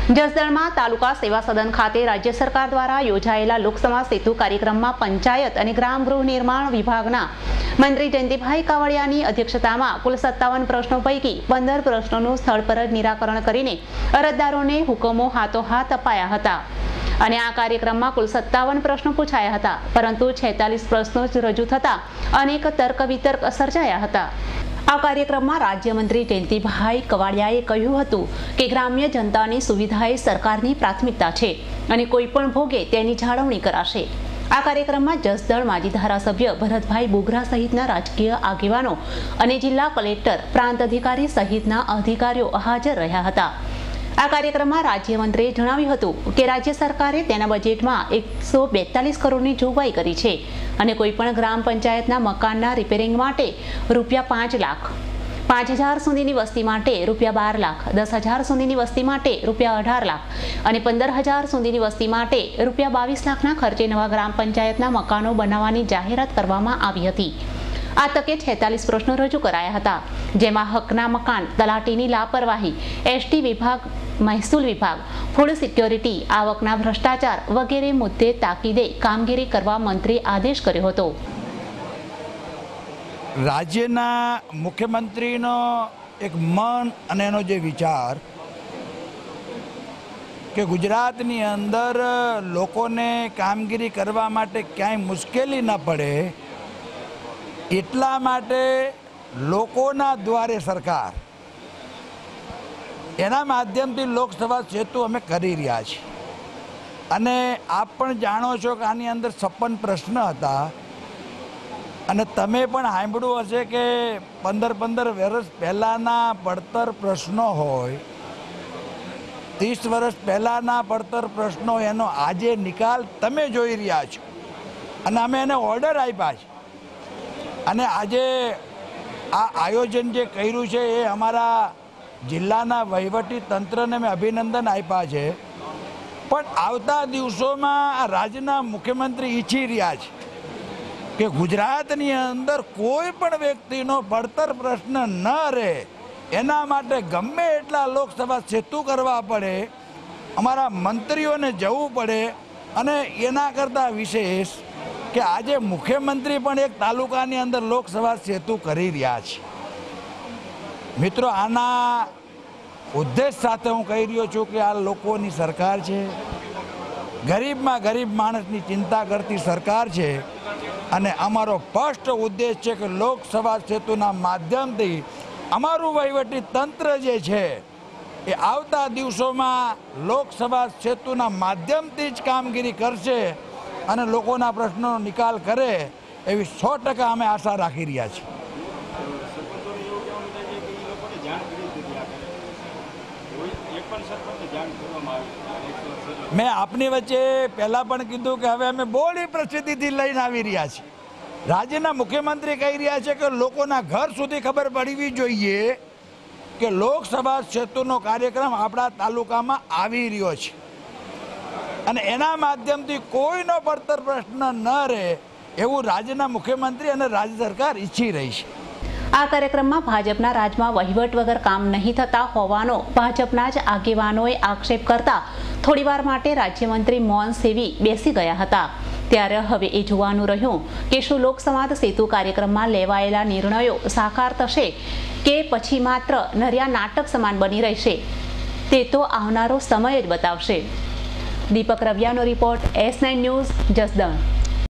જસદણમાં તાલુકા સેવા સદન ખાતે રાજ્ય સરકાર દ્વારા યોજાયેલા લોકસભા સેતુ કાર્યક્રમમાં પંચાયત અને ગ્રામ ગૃહ નિર્માણ વિભાગના મંત્રી જયંતિભાઈ કાવડિયાની અધ્યક્ષતામાં કુલ 57 પ્રશ્નો પૈકી 15 પ્રશ્નોનું સ્થળ પર જ નિરાકરણ કરીને અરજદારોને હુકમો હાથોહાથ અપાયા હતા અને આ કાર્યક્રમમાં કુલ 57 પ્રશ્નો પૂછાયા હતા, પરંતુ 46 પ્રશ્નો જ રજૂ થતા અનેક તર્ક વિતર્ક સર્જાયા હતા। આ કાર્યક્રમમાં રાજ્યમંત્રી જયંતિભાઈ કાવડિયાએ કહ્યું હતું કે ગ્રામ્ય જનતાની સુવિધા એ સરકારની પ્રાથમિકતા છે અને કોઈ પણ ભોગે તેની જાળવણી કરાશે। આ કાર્યક્રમમાં જસદણ માજી ધારાસભ્ય ભરતભાઈ બોગરા સહિતના રાજકીય આગેવાનો અને જિલ્લા કલેક્ટર, પ્રાંત અધિકારી સહિતના અધિકારીઓ હાજર રહ્યા હતા। આ કાર્યક્રમમાં રાજ્યમંત્રીએ જણાવ્યું હતું કે રાજ્ય સરકારે તેના બજેટમાં 142 કરોડની જોગવાઈ કરી છે અને કોઈપણ ગ્રામ પંચાયતના મકાનના રિપેરિંગ માટે ₹5 લાખ, 5000 સુધીની વસ્તી માટે ₹12 લાખ, 10,000 સુધીની વસ્તી માટે ₹18 લાખ અને 15,000 સુધીની વસ્તી માટે ₹22 લાખના ખર્ચે નવા ગ્રામ પંચાયતના મકાનો બનાવવાની જાહેરાત કરવામાં આવી હતી। આ તકે 46 પ્રશ્નો રજૂ કરાયા હતા, જેમાં હકના મકાન, તલાટીની લાપરવાહી, એસટી વિભાગ, મહેસૂલ વિભાગ, ફૂડ સિક્યોરિટી, આવકના ભ્રષ્ટાચાર વગેરે મુદ્દે તાકીદે કામગીરી કરવા મંત્રીએ આદેશ કર્યો હતો। રાજ્યના મુખ્યમંત્રીનો એક મન અને એનો જે વિચાર કે ગુજરાતની અંદર લોકોને કામગીરી કરવા માટે ક્યાંય મુશ્કેલી ન પડે એટલા માટે લોકોના દ્વારે સરકાર, એના માધ્યમથી લોકસભા સેતુ અમે કરી રહ્યા છીએ અને આપ પણ જાણો છો કે આની અંદર 56 પ્રશ્ન હતા અને તમે પણ સાંભળ્યું હશે કે 15 વર્ષ પહેલાંના પડતર પ્રશ્નો હોય, 30 વર્ષ પહેલાંના પડતર પ્રશ્નો, એનો આજે નિકાલ તમે જોઈ રહ્યા છો અને અમે એને ઓર્ડર આપ્યા છે અને આજે આ આયોજન જે કર્યું છે એ અમારા જિલ્લાના વહીવટી તંત્રને મેં અભિનંદન આપ્યા છે। પણ આવતા દિવસોમાં રાજ્યના મુખ્યમંત્રી ઈચ્છી રહ્યા છે કે ગુજરાતની અંદર કોઈ પણ વ્યક્તિનો પડતર પ્રશ્ન ન રહે, એના માટે ગમે એટલા લોકસભા સેતુ કરવા પડે, અમારા મંત્રીઓને જવું પડે અને એના કરતાં વિશેષ કે આજે મુખ્યમંત્રી પણ એક તાલુકાની અંદર લોકસભા સેતુ કરી રહ્યા છે। મિત્રો, આના ઉદ્દેશ સાથે હું કહી રહ્યો છું કે આ લોકોની સરકાર છે, ગરીબમાં ગરીબ માણસની ચિંતા કરતી સરકાર છે અને અમારો સ્પષ્ટ ઉદ્દેશ છે કે લોકસભા સેતુના માધ્યમથી અમારું વહીવટી તંત્ર જે છે એ આવતા દિવસોમાં લોકસભા સેતુના માધ્યમથી જ કામગીરી કરશે અને લોકોના પ્રશ્નોનો નિકાલ કરે એવી 100% અમે આશા રાખી રહ્યા છીએ। મેં આપની વચ્ચે પહેલાં પણ કીધું કે હવે અમે બોડી પરિસ્થિતિથી લઈને આવી રહ્યા છીએ। રાજ્યના મુખ્યમંત્રી કહી રહ્યા છે કે લોકોના ઘર સુધી ખબર પડવી જોઈએ કે લોકસભા સેતુનો કાર્યક્રમ આપણા તાલુકામાં આવી રહ્યો છે અને એના માધ્યમથી કોઈનો પડતર પ્રશ્ન ન રહે એવું રાજ્યના મુખ્યમંત્રી અને રાજ્ય સરકાર ઈચ્છી રહી છે। આ કાર્યક્રમમાં ભાજપના રાજમાં વહીવટ વગર કામ નહીં થતા હોવાનો ભાજપના જ આગેવાનોએ આક્ષેપ કરતા થોડીવાર માટે રાજ્યમંત્રી મૌન સેવી બેસી ગયા હતા। ત્યારે હવે એ જોવાનું રહ્યું કે શું લોકસંવાદ સેતુ કાર્યક્રમમાં લેવાયેલા નિર્ણયો સાકાર થશે કે પછી માત્ર નરિયા નાટક સમાન બની રહેશે, તે તો આવનારો સમય જ બતાવશે। દીપક રવિયાનો રિપોર્ટ, S9 ન્યૂઝ, જસદણ।